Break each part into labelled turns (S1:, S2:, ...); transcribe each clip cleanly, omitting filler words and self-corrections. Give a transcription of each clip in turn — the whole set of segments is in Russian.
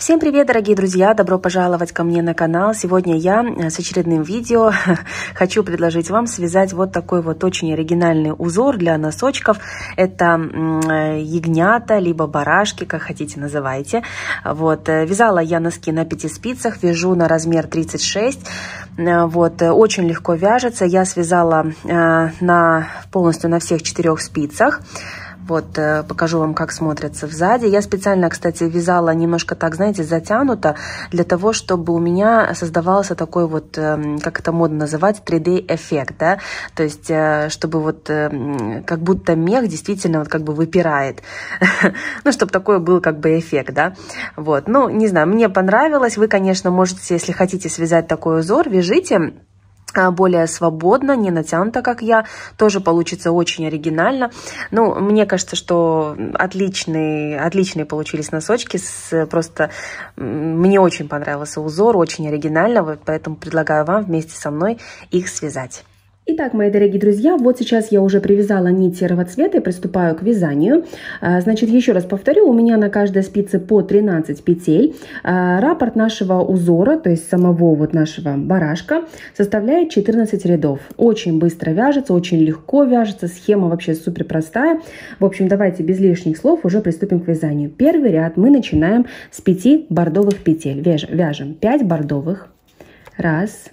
S1: Всем привет, дорогие друзья! Добро пожаловать ко мне на канал. Сегодня я с очередным видео хочу предложить вам связать вот такой вот очень оригинальный узор для носочков. Это ягнята, либо барашки, как хотите называйте. Вот. Вязала я носки на 5 спицах, вяжу на размер 36. Вот. Очень легко вяжется. Я связала полностью на всех 4 спицах. Вот, покажу вам, как смотрится сзади. Я специально, кстати, вязала немножко так, знаете, затянуто, для того, чтобы у меня создавался такой вот, как это модно называть, 3D-эффект, да, то есть, чтобы вот, как будто мех действительно вот как бы выпирает, ну, чтобы такой был как бы эффект, да, вот, ну, не знаю, мне понравилось, вы, конечно, можете, если хотите связать такой узор, вяжите более свободно, не натянуто, как я, тоже получится очень оригинально. Ну, мне кажется, что отличные получились носочки, просто мне очень понравился узор, очень оригинально, вот поэтому предлагаю вам вместе со мной их связать. Итак, мои дорогие друзья, вот сейчас я уже привязала нить серого цвета и приступаю к вязанию. Значит, еще раз повторю, у меня на каждой спице по 13 петель. Раппорт нашего узора, то есть самого вот нашего барашка, составляет 14 рядов. Очень быстро вяжется, очень легко вяжется, схема вообще супер простая. В общем, давайте без лишних слов уже приступим к вязанию. Первый ряд мы начинаем с 5 бордовых петель. Вяжем 5 бордовых. Раз,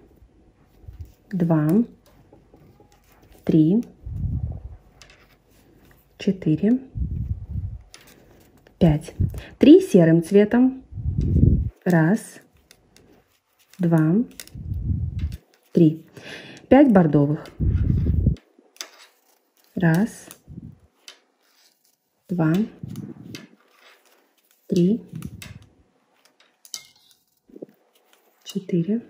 S1: два, 3, 4, 5. 3 серым цветом. Раз, два, 3. 5 бордовых. Раз, два, 3, 4,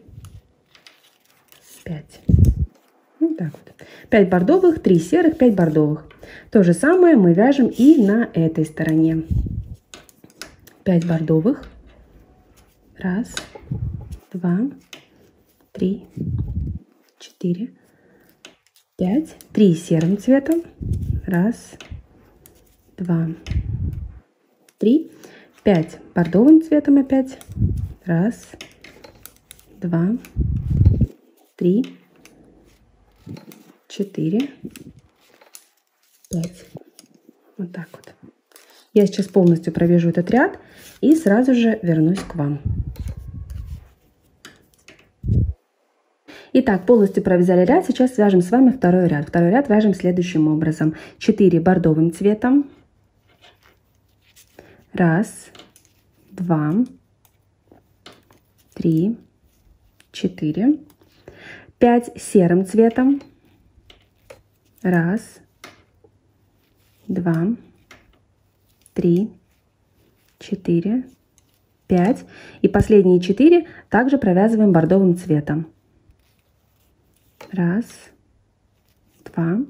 S1: 5. Вот так вот. 5 бордовых, 3 серых, 5 бордовых. То же самое мы вяжем и на этой стороне. 5 бордовых. Раз, два, 3, 4, 5. 3 серым цветом. Раз, два, 3. 5 бордовым цветом опять. Раз, два, 3, 4, 5. Вот так вот. Я сейчас полностью провяжу этот ряд и сразу же вернусь к вам. Итак, полностью провязали ряд. Сейчас свяжем с вами второй ряд. Второй ряд вяжем следующим образом. 4 бордовым цветом. Раз, два, 3, 4. 5 серым цветом. Раз, два, 3, 4, 5. И последние 4 также провязываем бордовым цветом. Раз, два,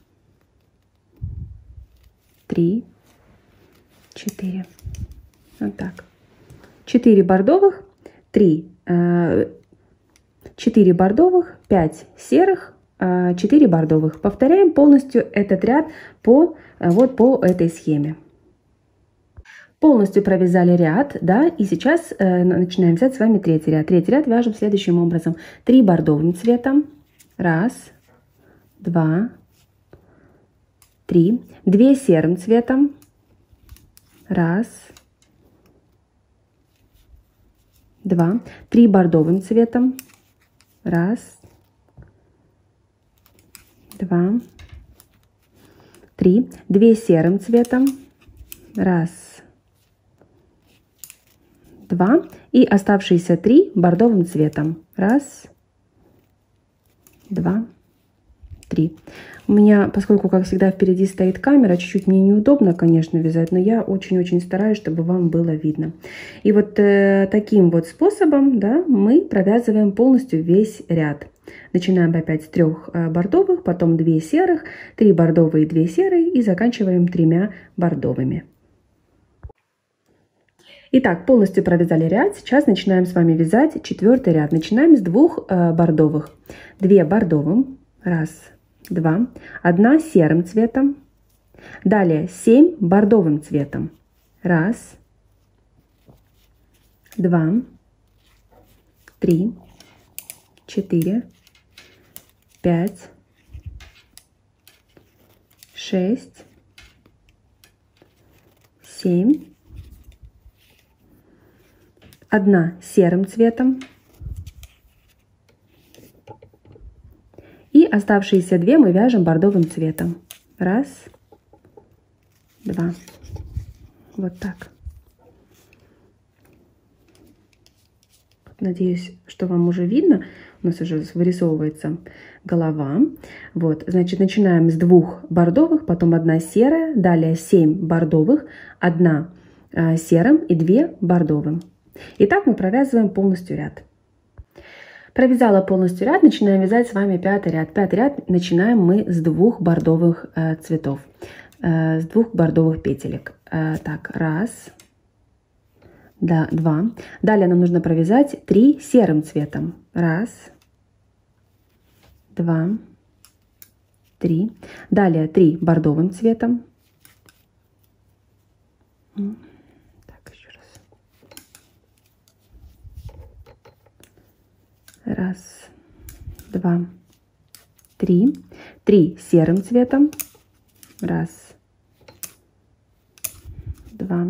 S1: 3, 4. Вот так. 4 бордовых, 4 бордовых, 5 серых, 4 бордовых. Повторяем полностью этот ряд по этой схеме. Полностью провязали ряд, да, и сейчас начинаем вязать с вами третий ряд. Третий ряд вяжем следующим образом. 3 бордовым цветом. Раз, два, 3. 2 серым цветом. Раз, два, 3 бордовым цветом. Раз, два, 3. 2 серым цветом. Раз, два. И оставшиеся 3 бордовым цветом. Раз, два, 3. У меня, поскольку, как всегда, впереди стоит камера, чуть-чуть мне неудобно, конечно, вязать, но я очень-очень стараюсь, чтобы вам было видно. И вот таким вот способом, да, мы провязываем полностью весь ряд. Начинаем опять с 3 бордовых, потом 2 серых, 3 бордовые, 2 серые и заканчиваем 3 бордовыми. Итак, полностью провязали ряд. Сейчас начинаем с вами вязать 4-й ряд. Начинаем с 2 бордовых. 2 бордовым. Раз, два. 1 серым цветом. Далее 7 бордовым цветом. Раз, 2, 3, 4, 5, 6, 7, 1 серым цветом и оставшиеся 2 мы вяжем бордовым цветом. 1, 2. Вот так. Надеюсь, что вам уже видно. У нас уже вырисовывается голова. Вот, значит, начинаем с 2 бордовых, потом 1 серая, далее 7 бордовых, 1 серым и 2 бордовым. Итак, мы провязываем полностью ряд. Провязала полностью ряд, начинаем вязать с вами 5 ряд. 5 ряд начинаем мы с 2 бордовых цветов, с 2 бордовых петелек. Так, 1, 2. Далее нам нужно провязать 3 серым цветом. 1, 2, 3. Далее 3 бордовым цветом. Так, еще раз. 1, 2, 3. 3 серым цветом. 1, 2,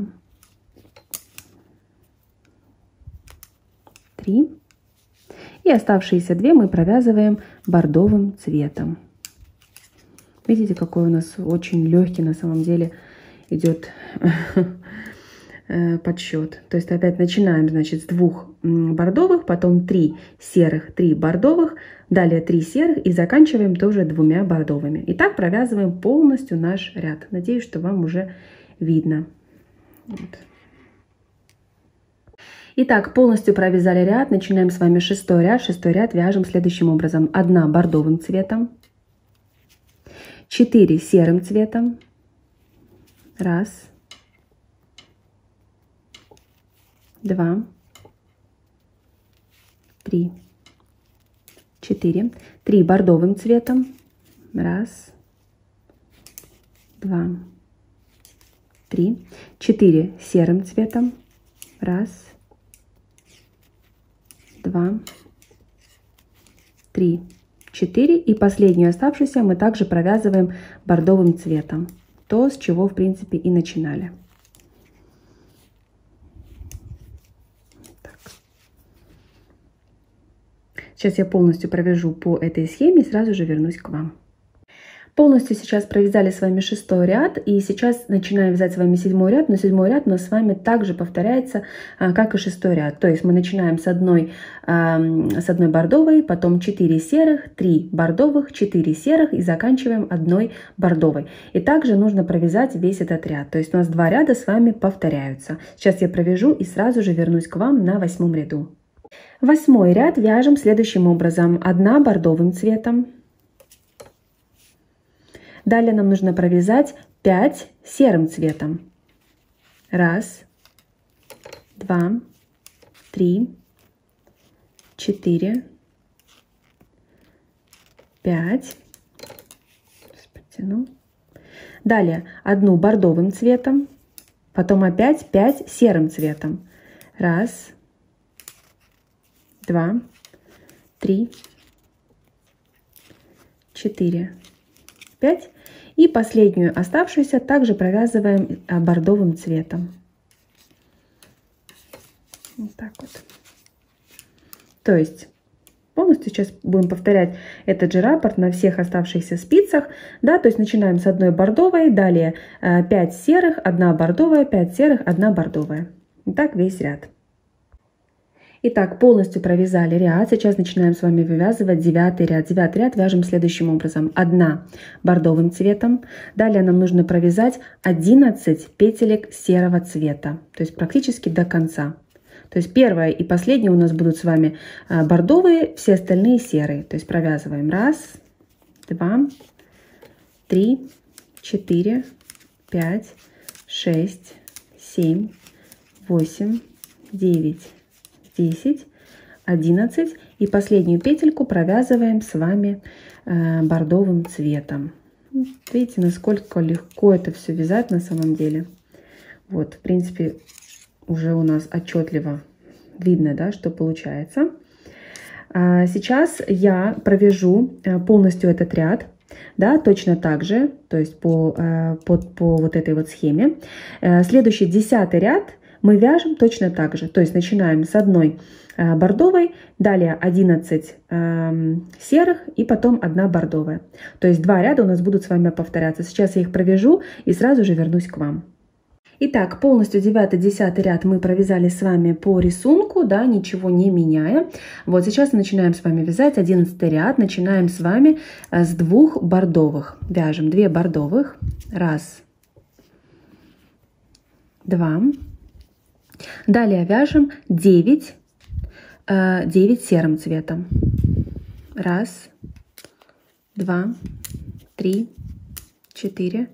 S1: 3. И оставшиеся 2 мы провязываем бордовым цветом. Видите, какой у нас очень легкий на самом деле идет подсчет. То есть опять начинаем, значит, с 2 бордовых, потом 3 серых, 3 бордовых, далее 3 серых и заканчиваем тоже 2 бордовыми. И так провязываем полностью наш ряд. Надеюсь, что вам уже видно. Вот. Итак, полностью провязали ряд. Начинаем с вами 6 ряд. 6 ряд вяжем следующим образом. 1 бордовым цветом, 4 серым цветом, 1, 2, 3, 4, 3 бордовым цветом, 1, 2, 3, 4 серым цветом, 1, 2, 3, 4. И последнюю оставшуюся мы также провязываем бордовым цветом. То, с чего, в принципе, и начинали. Так. Сейчас я полностью провяжу по этой схеме и сразу же вернусь к вам. Полностью сейчас провязали с вами 6 ряд, и сейчас начинаем вязать с вами 7 ряд, но 7 ряд у нас с вами также повторяется, как и 6 ряд. То есть мы начинаем с одной бордовой, потом 4 серых, 3 бордовых, 4 серых и заканчиваем 1 бордовой. И также нужно провязать весь этот ряд. То есть у нас 2 ряда с вами повторяются. Сейчас я провяжу и сразу же вернусь к вам на 8 ряду. 8 ряд вяжем следующим образом. 1 бордовым цветом. Далее нам нужно провязать 5 серым цветом. 1, 2, 3, 4, 5. Подтяну. Далее 1 бордовым цветом, потом опять 5 серым цветом. 1, 2, 3, 4, 5. И последнюю оставшуюся также провязываем бордовым цветом. Вот так вот. То есть полностью сейчас будем повторять этот же раппорт на всех оставшихся спицах. Да, то есть начинаем с 1 бордовой, далее 5 серых, 1 бордовая, 5 серых, 1 бордовая. И так весь ряд. Итак, полностью провязали ряд. Сейчас начинаем с вами вывязывать 9 ряд. 9 ряд вяжем следующим образом. 1 бордовым цветом. Далее нам нужно провязать 11 петелек серого цвета. То есть практически до конца. То есть первая и последняя у нас будут с вами бордовые, все остальные серые. То есть провязываем 1, 2, 3, 4, 5, 6, 7, 8, 9, 10, 11. И последнюю петельку провязываем с вами бордовым цветом. Видите, насколько легко это все вязать на самом деле. Вот, в принципе, уже у нас отчетливо видно, да, что получается. Сейчас я провяжу полностью этот ряд, да, точно так же, то есть по вот этой вот схеме. Следующий 10-й ряд мы вяжем точно так же, то есть начинаем с одной бордовой, далее 11 серых и потом 1 бордовая. То есть 2 ряда у нас будут с вами повторяться. Сейчас я их провяжу и сразу же вернусь к вам. Итак, полностью 9-10 ряд мы провязали с вами по рисунку, да, ничего не меняя. Вот сейчас начинаем с вами вязать 11 ряд. Начинаем с вами с 2 бордовых. Вяжем 2 бордовых. 1, 2. Далее вяжем 9 серым цветом. 1, 2, 3, 4,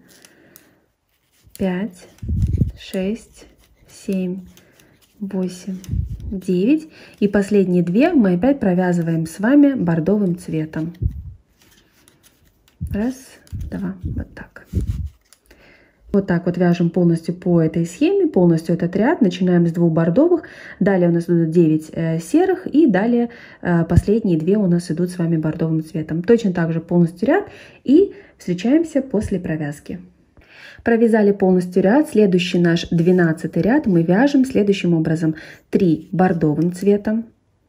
S1: 5, 6, 7, 8, 9. И последние 2 мы опять провязываем с вами бордовым цветом. 1, 2, вот так. Вот так вот вяжем полностью по этой схеме, полностью этот ряд. Начинаем с 2 бордовых, далее у нас идут 9 серых, и далее последние 2 у нас идут с вами бордовым цветом. Точно так же полностью ряд, и встречаемся после провязки. Провязали полностью ряд. Следующий наш 12 ряд мы вяжем следующим образом: 3 бордовым цветом,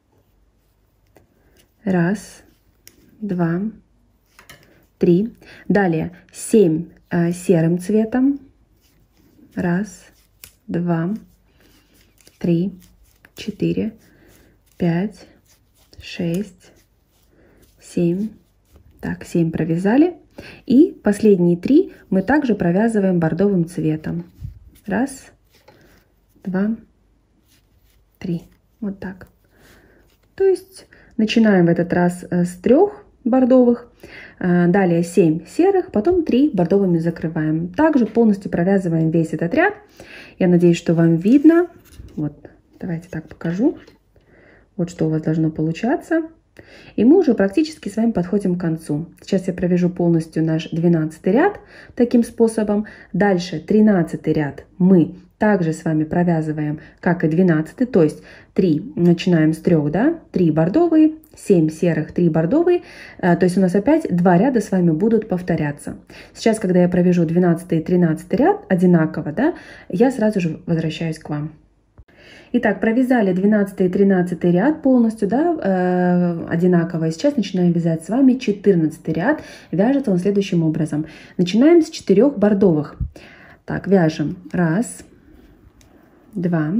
S1: 1, 2, 3, далее 7 серым цветом, 1, 2, 3, 4, 5, 6, 7. Так, 7 провязали. И последние 3 мы также провязываем бордовым цветом. 1, 2, 3. Вот так. То есть начинаем в этот раз с 3 бордовых, далее 7 серых, потом 3 бордовыми закрываем. Также полностью провязываем весь этот ряд. Я надеюсь, что вам видно. Вот, давайте так покажу. Вот что у вас должно получаться. И мы уже практически с вами подходим к концу. Сейчас я провяжу полностью наш 12 ряд таким способом. Дальше 13 ряд мы также с вами провязываем, как и 12, то есть 3, начинаем с 3, да, 3 бордовые, 7 серых, 3 бордовые, то есть у нас опять 2 ряда с вами будут повторяться. Сейчас, когда я провяжу 12 и 13 ряд одинаково, да, я сразу же возвращаюсь к вам. Итак, провязали 12 и 13 ряд полностью, да, одинаково. И сейчас начинаем вязать с вами 14 ряд. Вяжется он следующим образом. Начинаем с 4 бордовых. Так, вяжем 1, 2,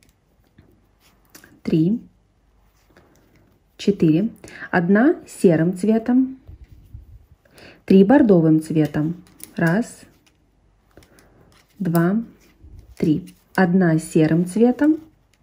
S1: 3, 4. 1 серым цветом, 3 бордовым цветом. 1, 2, 3. 1 серым цветом.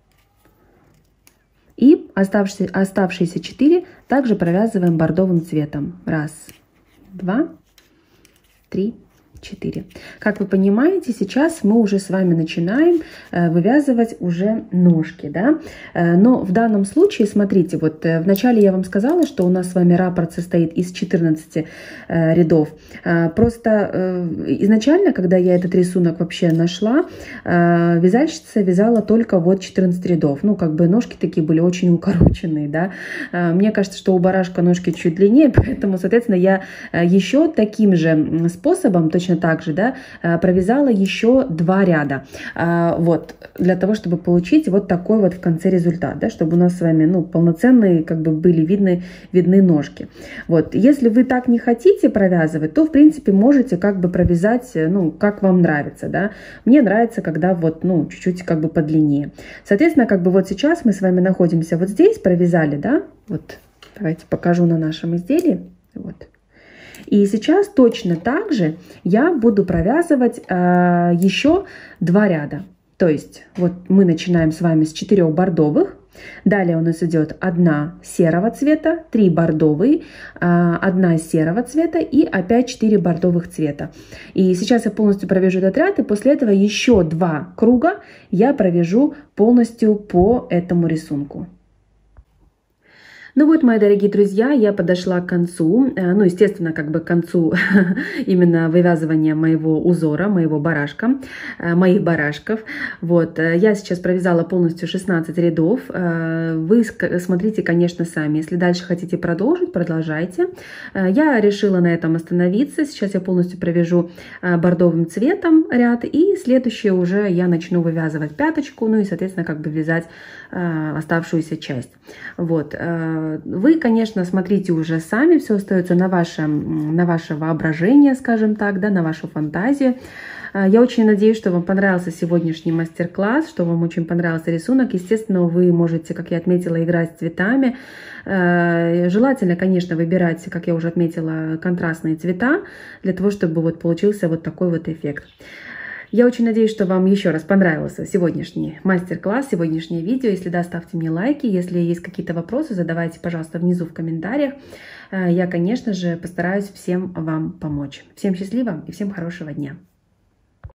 S1: И оставшиеся 4 также провязываем бордовым цветом. 1, 2, 3, 4. Как вы понимаете, сейчас мы уже с вами начинаем вывязывать уже ножки, да? Но в данном случае, смотрите, вот вначале я вам сказала, что у нас с вами раппорт состоит из 14 рядов. Просто изначально, когда я этот рисунок вообще нашла, вязальщица вязала только вот 14 рядов. Ну, как бы ножки такие были очень укороченные, да? Мне кажется, что у барашка ножки чуть длиннее, поэтому, соответственно, я еще таким же способом, точно так же, да, провязала еще 2 ряда, вот, для того, чтобы получить вот такой вот в конце результат, да, чтобы у нас с вами, ну, полноценные, как бы, были видны ножки. Вот, если вы так не хотите провязывать, то, в принципе, можете, как бы, провязать, ну, как вам нравится, да. Мне нравится, когда вот, ну, чуть-чуть, как бы, подлиннее. Соответственно, как бы, вот сейчас мы с вами находимся вот здесь, провязали, да, вот, давайте покажу на нашем изделии, вот. И сейчас точно так же я буду провязывать еще 2 ряда. То есть вот мы начинаем с вами с 4 бордовых. Далее у нас идет 1 серого цвета, 3 бордовые, 1 серого цвета и опять 4 бордовых цвета. И сейчас я полностью провяжу этот ряд, и после этого еще 2 круга я провяжу полностью по этому рисунку. Ну вот, мои дорогие друзья, я подошла к концу, ну, естественно, как бы к концу именно вывязывания моего узора, моего барашка, моих барашков. Вот, я сейчас провязала полностью 16 рядов. Вы смотрите, конечно, сами. Если дальше хотите продолжить, продолжайте. Я решила на этом остановиться. Сейчас я полностью провяжу бордовым цветом ряд, и следующее уже я начну вывязывать пяточку, ну и, соответственно, как бы вязать оставшуюся часть. Вот. Вы, конечно, смотрите уже сами, все остается на ваше воображение, скажем так, да, на вашу фантазию. Я очень надеюсь, что вам понравился сегодняшний мастер-класс, что вам очень понравился рисунок. Естественно, вы можете, как я отметила, играть с цветами. Желательно, конечно, выбирать, как я уже отметила, контрастные цвета, для того, чтобы вот получился вот такой вот эффект. Я очень надеюсь, что вам еще раз понравился сегодняшний мастер-класс, сегодняшнее видео. Если да, ставьте мне лайки. Если есть какие-то вопросы, задавайте, пожалуйста, внизу в комментариях. Я, конечно же, постараюсь всем вам помочь. Всем счастливо и всем хорошего дня.